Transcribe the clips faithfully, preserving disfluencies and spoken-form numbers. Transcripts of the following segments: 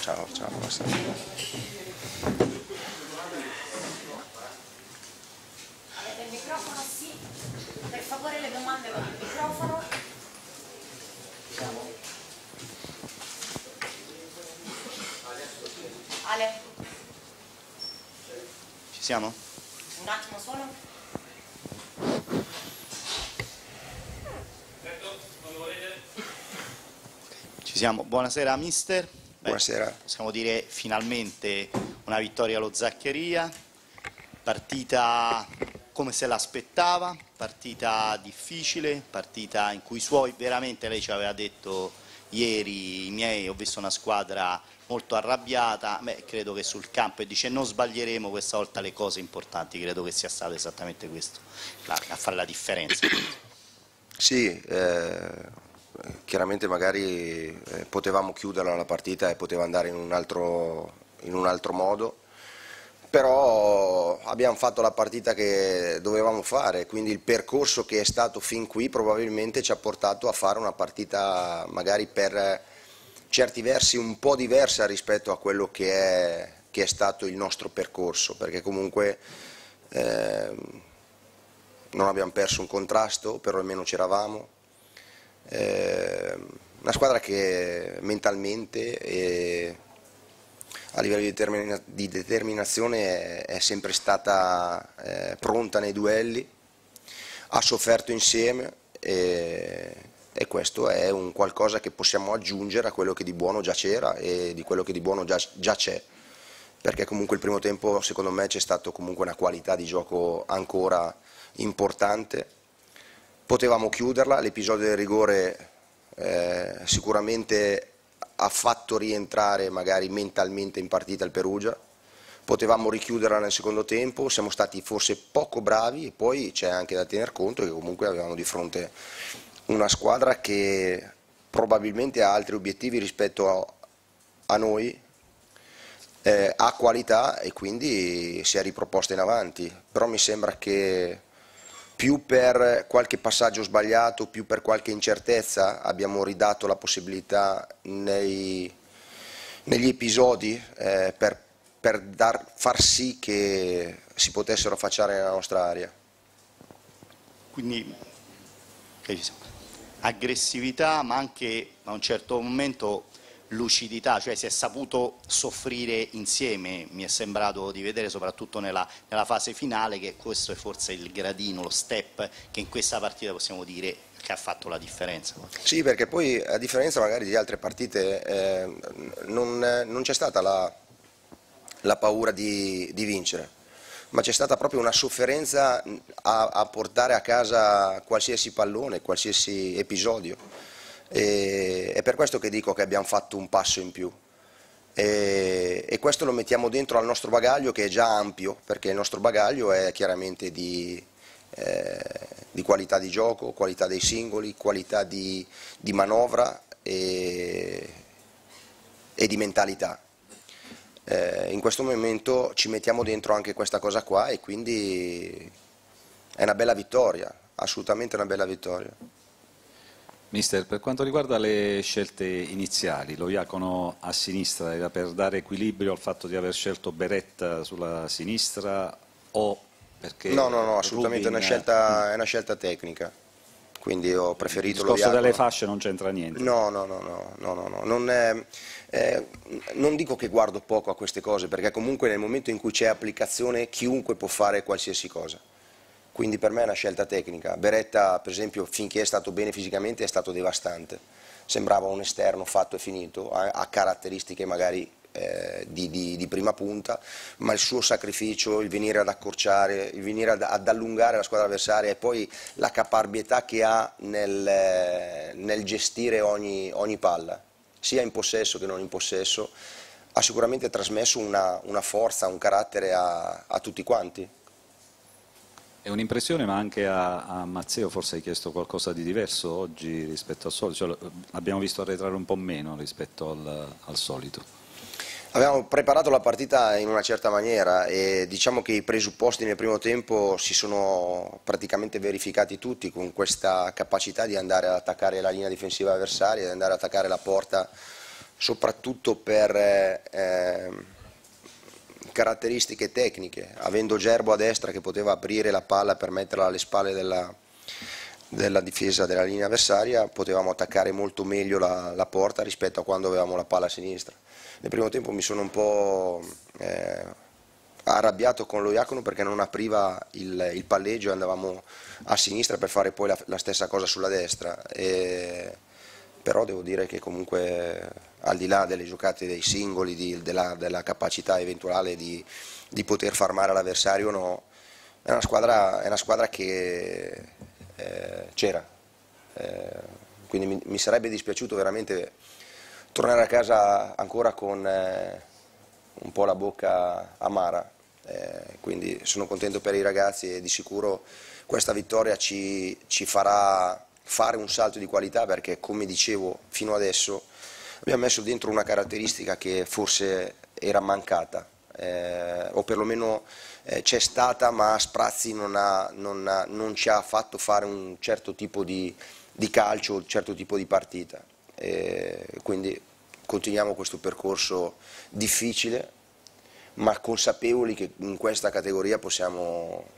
ciao, ciao, buonasera. Avete il microfono? Sì. Per favore le domande con il microfono. Ale. Ci siamo? Un attimo solo. Ci siamo. Buonasera mister. Beh, Buonasera. possiamo dire finalmente una vittoria allo Zaccheria, partita come se l'aspettava, partita difficile, partita in cui i suoi, veramente lei ci aveva detto ieri, i miei, ho visto una squadra molto arrabbiata. Beh, credo che sul campo, e dice non sbaglieremo questa volta le cose importanti, credo che sia stato esattamente questo a fare la differenza. Sì, eh, chiaramente magari eh, potevamo chiuderla la partita e poteva andare in un altro, in un altro modo, però abbiamo fatto la partita che dovevamo fare, quindi il percorso che è stato fin qui probabilmente ci ha portato a fare una partita magari per certi versi un po' diversa rispetto a quello che è, che è stato il nostro percorso, perché comunque eh, non abbiamo perso un contrasto, però almeno c'eravamo. Eh, una squadra che mentalmente e a livello di, determina di determinazione è, è sempre stata eh, pronta nei duelli, ha sofferto insieme e, e questo è un qualcosa che possiamo aggiungere a quello che di buono già c'era e di quello che di buono già, già c'è, perché comunque il primo tempo secondo me c'è stata comunque una qualità di gioco ancora importante. Potevamo chiuderla, l'episodio del rigore eh, sicuramente ha fatto rientrare magari mentalmente in partita il Perugia, potevamo richiuderla nel secondo tempo, siamo stati forse poco bravi e poi c'è anche da tener conto che comunque avevamo di fronte una squadra che probabilmente ha altri obiettivi rispetto a, a noi, eh, ha qualità e quindi si è riproposta in avanti, però mi sembra che più per qualche passaggio sbagliato, più per qualche incertezza abbiamo ridato la possibilità nei, negli episodi eh, per, per dar, far sì che si potessero affacciare nella nostra area. Quindi aggressività, ma anche a un certo momento lucidità, cioè si è saputo soffrire insieme, mi è sembrato di vedere soprattutto nella, nella fase finale, che questo è forse il gradino, lo step che in questa partita possiamo dire che ha fatto la differenza. Sì, perché poi a differenza magari di altre partite eh, non, non c'è stata la, la paura di, di vincere, ma c'è stata proprio una sofferenza a, a portare a casa qualsiasi pallone, qualsiasi episodio. E, è per questo che dico che abbiamo fatto un passo in più e, e questo lo mettiamo dentro al nostro bagaglio, che è già ampio, perché il nostro bagaglio è chiaramente di, eh, di qualità di gioco, qualità dei singoli, qualità di, di manovra e, e di mentalità. Eh, in questo momento ci mettiamo dentro anche questa cosa qua e quindi è una bella vittoria, assolutamente una bella vittoria. Mister, per quanto riguarda le scelte iniziali, lo Iacono a sinistra era per dare equilibrio al fatto di aver scelto Beretta sulla sinistra o perché... No, no, no, assolutamente Rubin... è, una scelta, è una scelta tecnica, quindi ho preferito lo Il discorso Iacono. delle fasce non c'entra niente? No, no, no, no, no, no, no. Non, è, eh, non dico che guardo poco a queste cose, perché comunque nel momento in cui c'è applicazione chiunque può fare qualsiasi cosa. Quindi per me è una scelta tecnica. Beretta, per esempio, finché è stato bene fisicamente è stato devastante. Sembrava un esterno fatto e finito, ha, ha caratteristiche magari eh, di, di, di prima punta, ma il suo sacrificio, il venire ad accorciare, il venire ad, ad allungare la squadra avversaria e poi la caparbietà che ha nel, nel gestire ogni, ogni palla, sia in possesso che non in possesso, ha sicuramente trasmesso una, una forza, un carattere a, a tutti quanti. È un'impressione, ma anche a, a Mazzeo forse hai chiesto qualcosa di diverso oggi rispetto al solito, cioè, abbiamo visto arretrare un po' meno rispetto al, al solito. Avevamo preparato la partita in una certa maniera e diciamo che i presupposti nel primo tempo si sono praticamente verificati tutti, con questa capacità di andare ad attaccare la linea difensiva avversaria, di andare ad attaccare la porta soprattutto per eh, caratteristiche tecniche, avendo Gerbo a destra che poteva aprire la palla per metterla alle spalle della, della difesa della linea avversaria, potevamo attaccare molto meglio la, la porta rispetto a quando avevamo la palla a sinistra. Nel primo tempo mi sono un po' eh, arrabbiato con lo Iacono perché non apriva il, il palleggio e andavamo a sinistra per fare poi la, la stessa cosa sulla destra. E, però devo dire che comunque al di là delle giocate dei singoli, di, della, della capacità eventuale di, di poter far male all'avversario, no, è una squadra, è una squadra che eh, c'era, eh, quindi mi, mi sarebbe dispiaciuto veramente tornare a casa ancora con eh, un po' la bocca amara, eh, quindi sono contento per i ragazzi e di sicuro questa vittoria ci, ci farà fare un salto di qualità, perché come dicevo fino adesso abbiamo messo dentro una caratteristica che forse era mancata, eh, o perlomeno eh, c'è stata ma a sprazzi non, ha, non, ha, non ci ha fatto fare un certo tipo di, di calcio, un certo tipo di partita, e quindi continuiamo questo percorso difficile ma consapevoli che in questa categoria possiamo...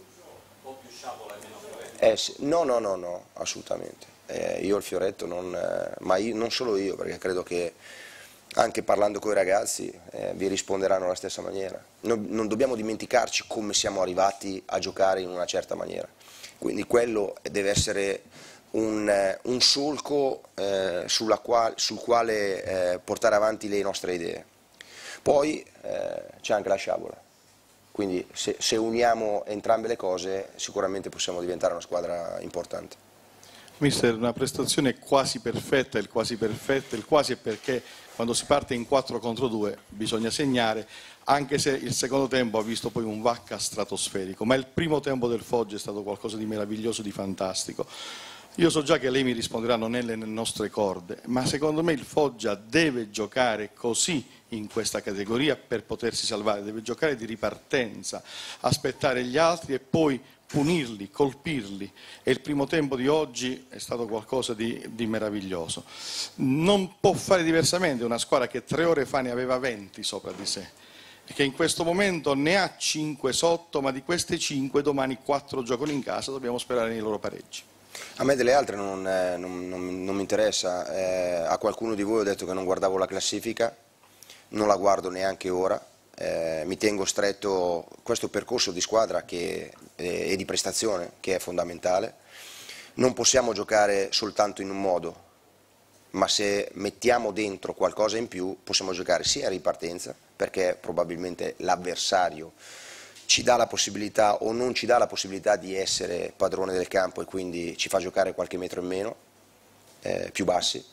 Eh, sì. No, no, no, no, assolutamente. Eh, io il fioretto, non, eh, ma io, non solo io, perché credo che anche parlando con i ragazzi eh, vi risponderanno alla stessa maniera. Non, non dobbiamo dimenticarci come siamo arrivati a giocare in una certa maniera. Quindi quello deve essere un, eh, un solco eh, sulla qual, sul quale eh, portare avanti le nostre idee. Poi eh, c'è anche la sciabola. Quindi se, se uniamo entrambe le cose sicuramente possiamo diventare una squadra importante. Mister, una prestazione quasi perfetta, il quasi perfetto, il quasi è perché quando si parte in quattro contro due bisogna segnare, anche se il secondo tempo ha visto poi un Vacca stratosferico, ma il primo tempo del Foggia è stato qualcosa di meraviglioso, di fantastico. Io so già che lei mi risponderà non è nelle nostre corde, ma secondo me il Foggia deve giocare così in questa categoria per potersi salvare, deve giocare di ripartenza, aspettare gli altri e poi punirli, colpirli, e il primo tempo di oggi è stato qualcosa di, di meraviglioso. Non può fare diversamente una squadra che tre ore fa ne aveva venti sopra di sé e che in questo momento ne ha cinque sotto, ma di queste cinque domani quattro giocano in casa, dobbiamo sperare nei loro pareggi. A me delle altre non, eh, non, non, non mi interessa, eh, a qualcuno di voi ho detto che non guardavo la classifica, non la guardo neanche ora, eh, mi tengo stretto questo percorso di squadra che, eh, e di prestazione che è fondamentale. Non possiamo giocare soltanto in un modo, ma se mettiamo dentro qualcosa in più possiamo giocare sia a ripartenza, perché probabilmente l'avversario ci dà la possibilità o non ci dà la possibilità di essere padrone del campo e quindi ci fa giocare qualche metro in meno, eh, più bassi,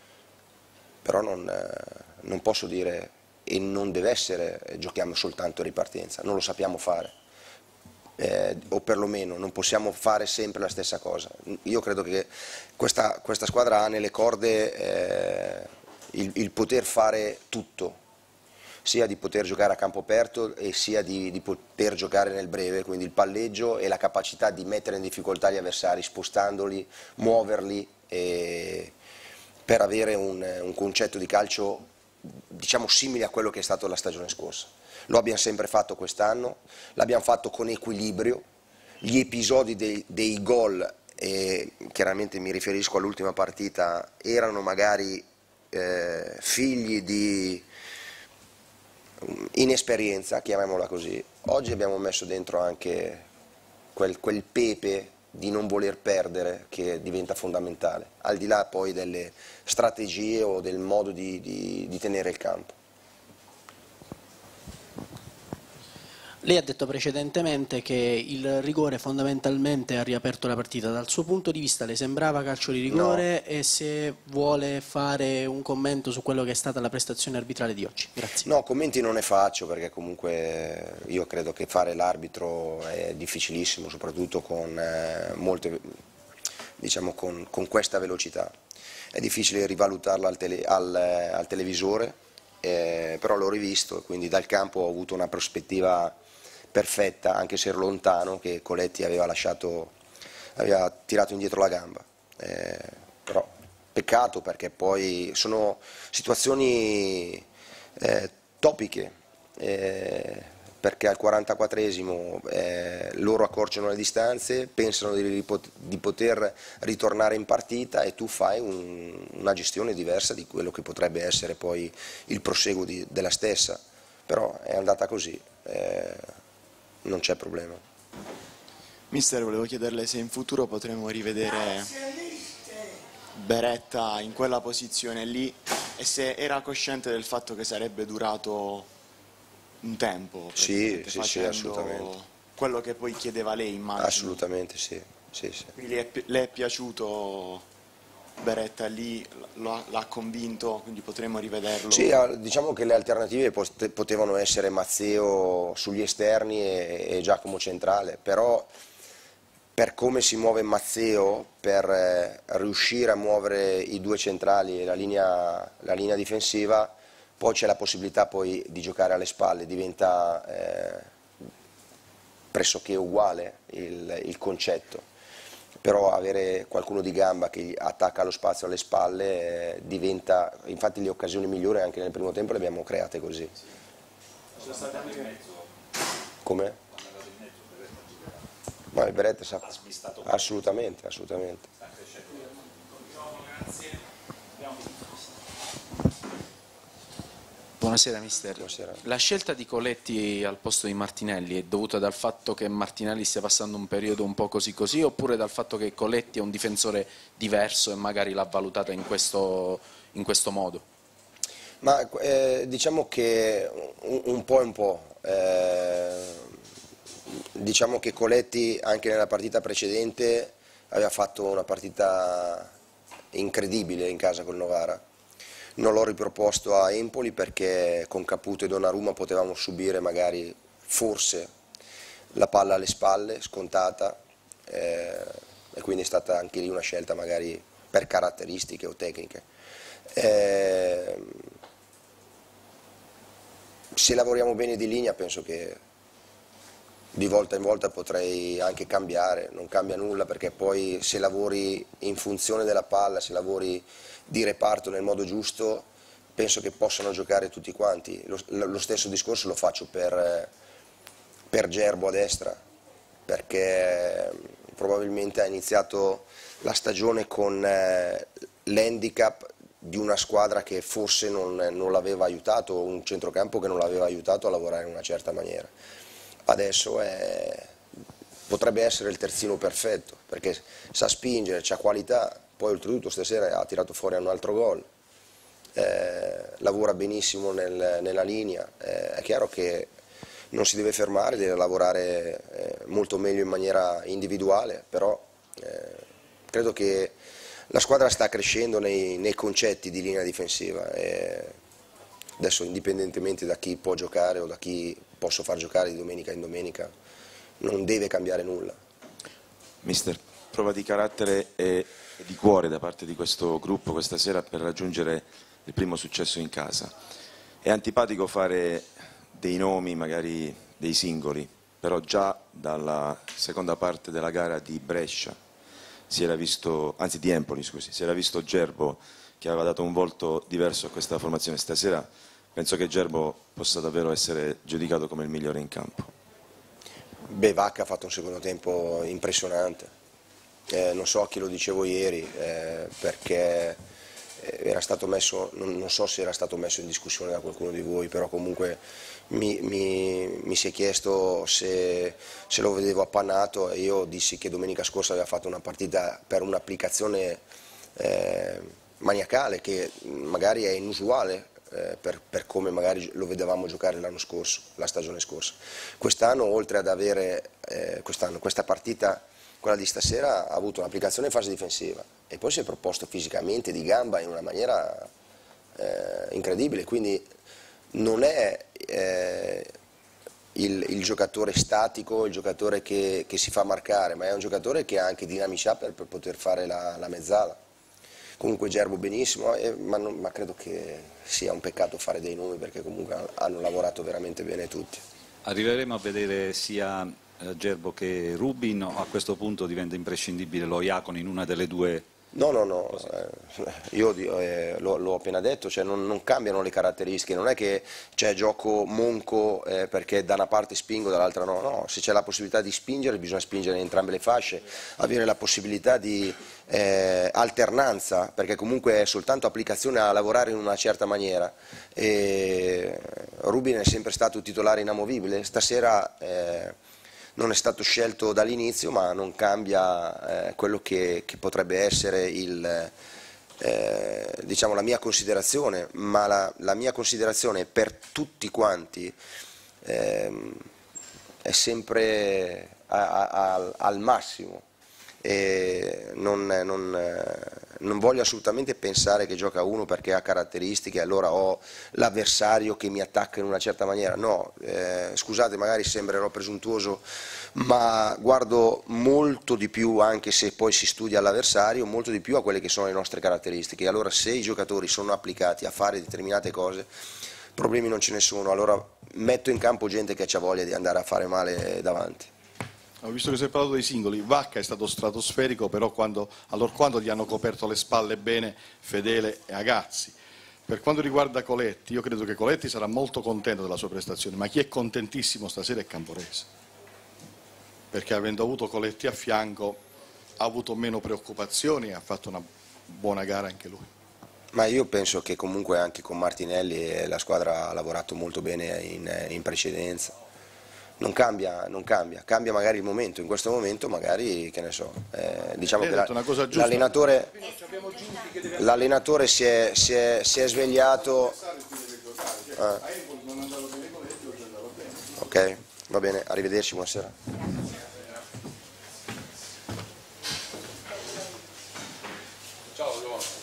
però non, eh, non posso dire e non deve essere eh, giochiamo soltanto a ripartenza, non lo sappiamo fare, eh, o perlomeno non possiamo fare sempre la stessa cosa. Io credo che questa, questa squadra ha nelle corde eh, il, il poter fare tutto, sia di poter giocare a campo aperto e sia di, di poter giocare nel breve, quindi il palleggio e la capacità di mettere in difficoltà gli avversari spostandoli, muoverli e per avere un, un concetto di calcio diciamo simile a quello che è stato la stagione scorsa. Lo abbiamo sempre fatto quest'anno, l'abbiamo fatto con equilibrio, gli episodi dei, dei gol, e chiaramente mi riferisco all'ultima partita, erano magari eh, figli di inesperienza, chiamiamola così. Oggi abbiamo messo dentro anche quel, quel pepe di non voler perdere che diventa fondamentale, al di là poi delle strategie o del modo di, di, di tenere il campo. Lei ha detto precedentemente che il rigore fondamentalmente ha riaperto la partita. Dal suo punto di vista le sembrava calcio di rigore? No. E se vuole fare un commento su quello che è stata la prestazione arbitrale di oggi? Grazie. No, commenti non ne faccio perché comunque io credo che fare l'arbitro è difficilissimo, soprattutto con, eh, molte, diciamo con, con questa velocità. È difficile rivalutarla al, tele, al, al televisore, eh, però l'ho rivisto e quindi dal campo ho avuto una prospettiva perfetta, anche se ero lontano, che Coletti aveva lasciato, aveva tirato indietro la gamba, eh, però peccato, perché poi sono situazioni eh, topiche, eh, perché al quarantaquattresimo eh, loro accorciano le distanze, pensano di, di poter ritornare in partita e tu fai un, una gestione diversa di quello che potrebbe essere poi il proseguo di, della stessa, però è andata così, eh, non c'è problema. Mister, volevo chiederle se in futuro potremo rivedere Beretta in quella posizione lì e se era cosciente del fatto che sarebbe durato un tempo. Sì, sì, sì, assolutamente. Quello che poi chiedeva lei, immagino. Assolutamente sì. Sì, sì. Quindi le è, le è piaciuto Beretta lì, l'ha convinto, quindi potremmo rivederlo? Sì, diciamo che le alternative potevano essere Mazzeo sugli esterni e, e Giacomo centrale, però per come si muove Mazzeo, per eh, riuscire a muovere i due centrali e la linea, la linea difensiva, poi c'è la possibilità poi di giocare alle spalle, diventa eh, pressoché uguale il, il concetto, però avere qualcuno di gamba che attacca lo spazio alle spalle eh, diventa, infatti le occasioni migliori anche nel primo tempo le abbiamo create così. Come? Ma il Beretta sa... assolutamente, assolutamente. Buonasera mister. Buonasera. La scelta di Coletti al posto di Martinelli è dovuta dal fatto che Martinelli stia passando un periodo un po' così così, oppure dal fatto che Coletti è un difensore diverso e magari l'ha valutata in questo, in questo modo? Ma eh, diciamo che un, un po' e un po'. Eh, Diciamo che Coletti anche nella partita precedente aveva fatto una partita incredibile in casa col Novara. Non l'ho riproposto a Empoli perché con Caputo e Donnarumma potevamo subire magari forse la palla alle spalle, scontata, eh, e quindi è stata anche lì una scelta magari per caratteristiche o tecniche. Eh, se lavoriamo bene di linea penso che di volta in volta potrei anche cambiare, non cambia nulla perché poi se lavori in funzione della palla, se lavori di reparto nel modo giusto, penso che possano giocare tutti quanti. Lo, lo stesso discorso lo faccio per, per Gerbo a destra, perché probabilmente ha iniziato la stagione con eh, l'handicap di una squadra che forse non, non l'aveva aiutato, un centrocampo che non l'aveva aiutato a lavorare in una certa maniera. Adesso è, potrebbe essere il terzino perfetto, perché sa spingere, ha qualità, poi oltretutto stasera ha tirato fuori un altro gol, eh, lavora benissimo nel, nella linea, eh, è chiaro che non si deve fermare, deve lavorare eh, molto meglio in maniera individuale, però eh, credo che la squadra sta crescendo nei, nei concetti di linea difensiva. E adesso indipendentemente da chi può giocare o da chi posso far giocare di domenica in domenica, non deve cambiare nulla. Mister, prova di carattere e di cuore da parte di questo gruppo questa sera per raggiungere il primo successo in casa. È antipatico fare dei nomi, magari dei singoli, però già dalla seconda parte della gara di Brescia si era visto, anzi di Empoli scusi, si era visto Gerbo che aveva dato un volto diverso a questa formazione. Stasera penso che Gerbo possa davvero essere giudicato come il migliore in campo. Beh, Vacca ha fatto un secondo tempo impressionante, eh, non so a chi lo dicevo ieri, eh, perché era stato messo, non, non so se era stato messo in discussione da qualcuno di voi, però comunque mi, mi, mi si è chiesto se, se lo vedevo appannato e io dissi che domenica scorsa aveva fatto una partita per un'applicazione eh, maniacale che magari è inusuale eh, per, per come magari lo vedevamo giocare l'anno scorso, la stagione scorsa. Quest'anno oltre ad avere eh, quest'anno, questa partita, quella di stasera, ha avuto un'applicazione in fase difensiva e poi si è proposto fisicamente di gamba in una maniera eh, incredibile, quindi non è eh, il, il giocatore statico, il giocatore che, che si fa marcare, ma è un giocatore che ha anche dinamicità per, per poter fare la, la mezzala. Comunque Gerbo benissimo, eh, ma, non, ma credo che sia un peccato fare dei nomi perché comunque hanno lavorato veramente bene tutti. Arriveremo a vedere sia eh, Gerbo che Rubin, o a questo punto diventa imprescindibile lo Iaconi in una delle due No, no, no, eh, io eh, l'ho, l'ho appena detto, cioè non, non cambiano le caratteristiche, non è che c'è gioco monco eh, perché da una parte spingo, dall'altra no, no, se c'è la possibilità di spingere bisogna spingere in entrambe le fasce, avere la possibilità di eh, alternanza, perché comunque è soltanto applicazione a lavorare in una certa maniera. E Rubin è sempre stato titolare inamovibile, stasera eh, non è stato scelto dall'inizio, ma non cambia eh, quello che, che potrebbe essere il, eh, diciamo, la mia considerazione, ma la, la mia considerazione per tutti quanti eh, è sempre a, a, a, al massimo. E non, non, non voglio assolutamente pensare che gioca uno perché ha caratteristiche, allora ho l'avversario che mi attacca in una certa maniera, no, eh, scusate, magari sembrerò presuntuoso, ma guardo molto di più, anche se poi si studia l'avversario, molto di più a quelle che sono le nostre caratteristiche. Allora se i giocatori sono applicati a fare determinate cose, problemi non ce ne sono, allora metto in campo gente che ha voglia di andare a fare male davanti. Ho visto che si è parlato dei singoli, Vacca è stato stratosferico, però quando, allorquando gli hanno coperto le spalle bene Fedele e Agazzi. Per quanto riguarda Coletti, io credo che Coletti sarà molto contento della sua prestazione, ma chi è contentissimo stasera è Camporese, perché avendo avuto Coletti a fianco ha avuto meno preoccupazioni e ha fatto una buona gara anche lui. Ma io penso che comunque anche con Martinelli la squadra ha lavorato molto bene in, in precedenza. Non cambia, non cambia, cambia magari il momento, in questo momento magari, che ne so, eh, diciamo che l'allenatore l'allenatore si è, si è, si è svegliato, eh. Ok, va bene, arrivederci, buonasera.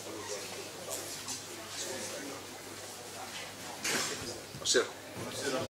Buonasera.